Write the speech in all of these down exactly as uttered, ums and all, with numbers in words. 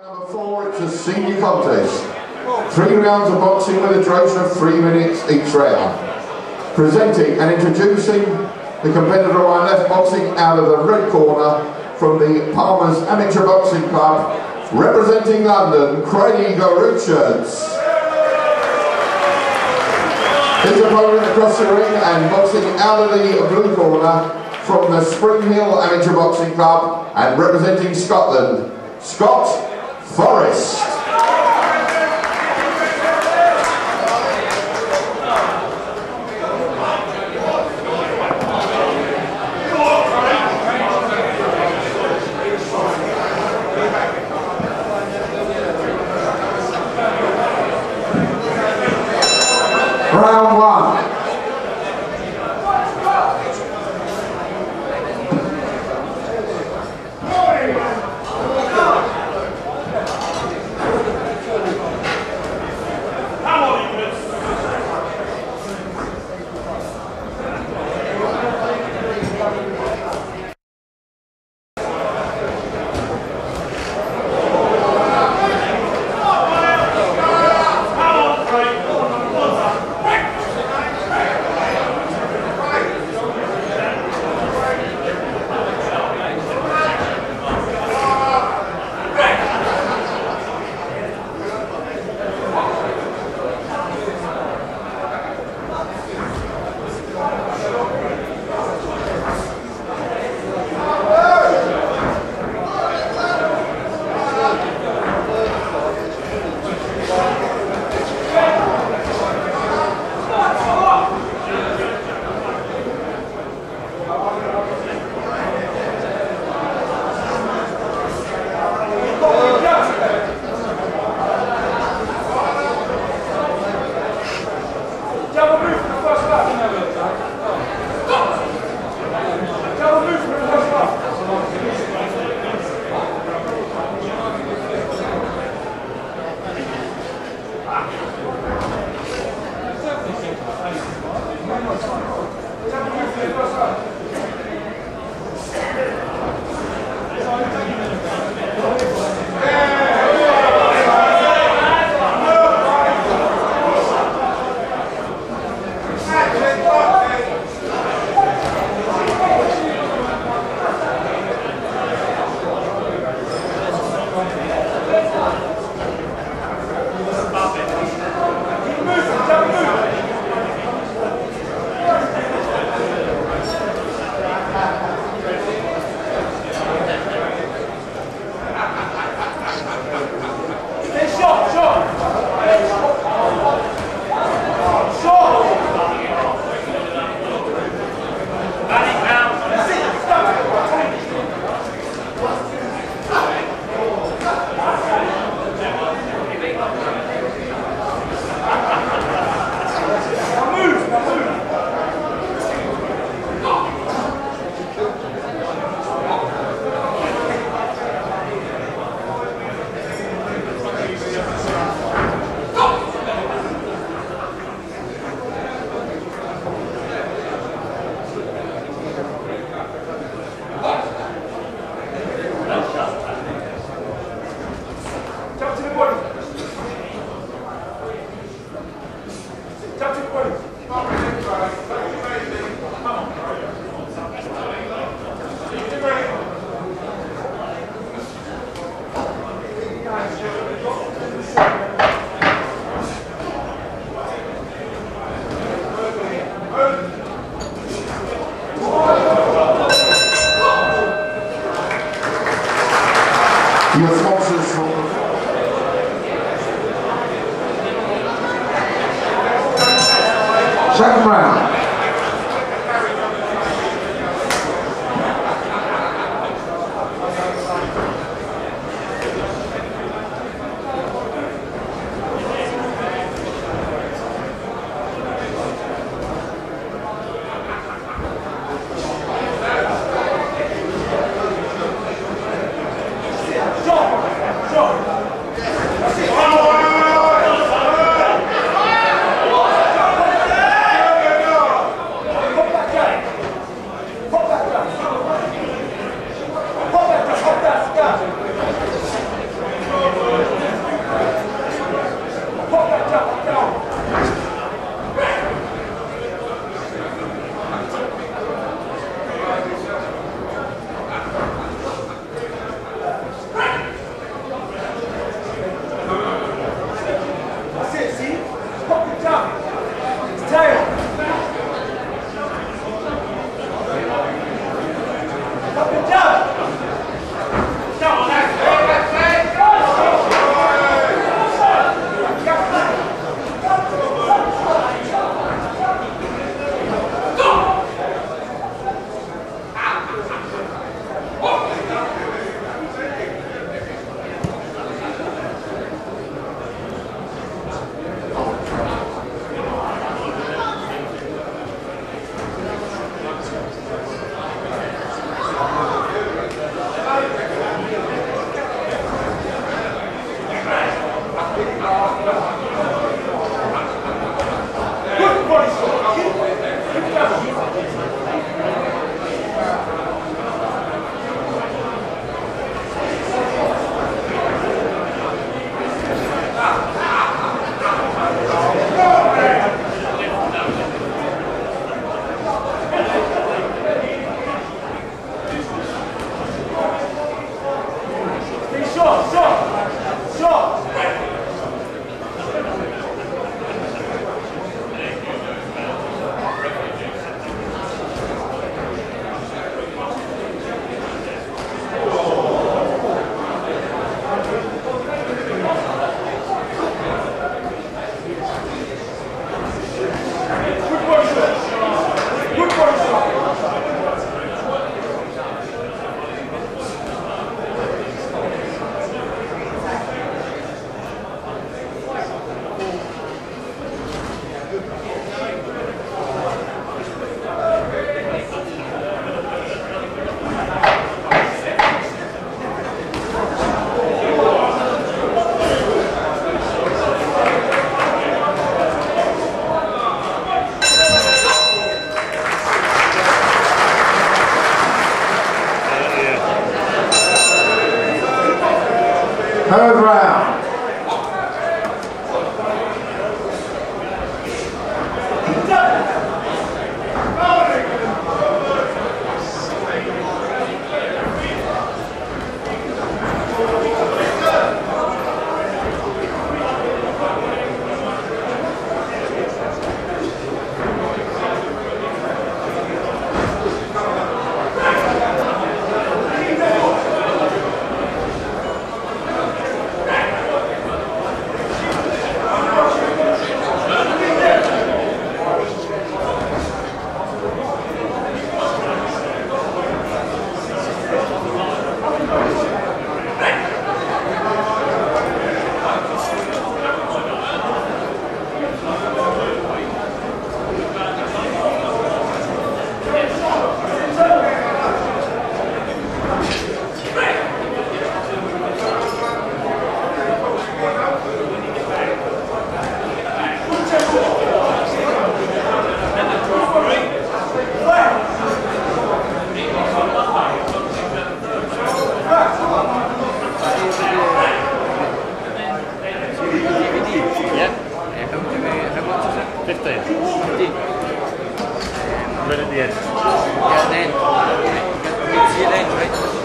Number four, it's a senior contest. Three rounds of boxing with a duration of three minutes each round. Presenting and introducing the competitor on left, boxing out of the red corner from the Palmer's Amateur Boxing Club, representing London, Craig Richards. His opponent across the ring and boxing out of the blue corner from the Spring Hill Amateur Boxing Club and representing Scotland, Scott Forrest. Round one. Your sponsors from second round. Third round. fifteen. fifteen. Right at the end. Yeah, then. Yeah, see you then, right?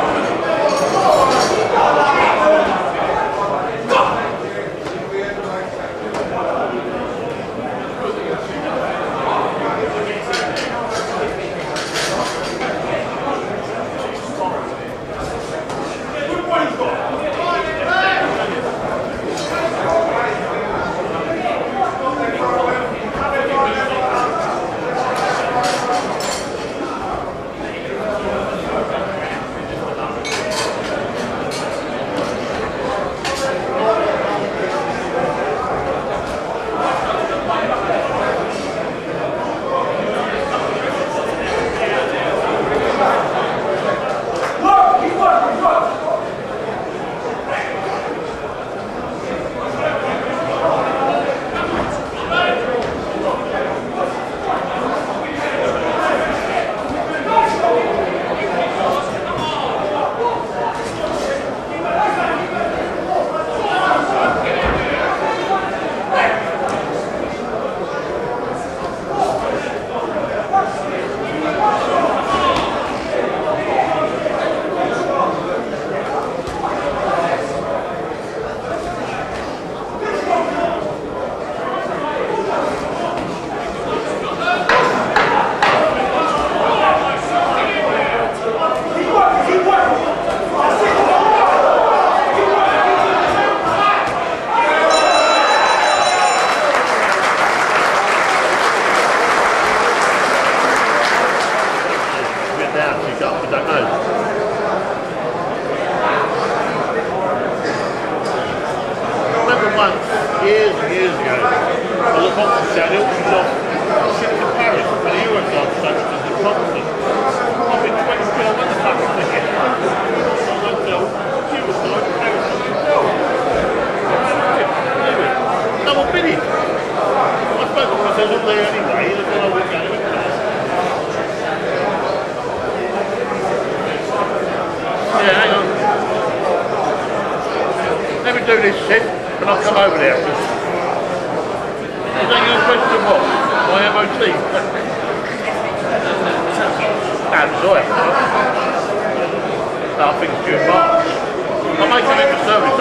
Years and years ago, I was on the channel, I was sitting in Paris for the Euroclub such as the Thompson. I've been twenty-two, I went to fucking ticket. I went to Euroclub, Paris, double bidding. I spoke to myself up there anyway, and then I went down to it. Yeah, hang on. Let me do this shit. And I'll come over there. Is that your question what? My M O T? That's right. I think it's due March. I'm making it for service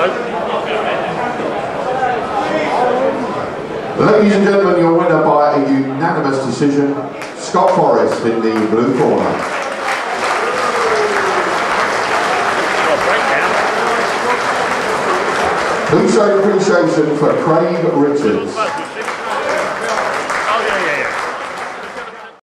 though. Ladies and gentlemen, your winner by a unanimous decision, Scott Forrest in the blue corner. Please show appreciation for Craig Richards.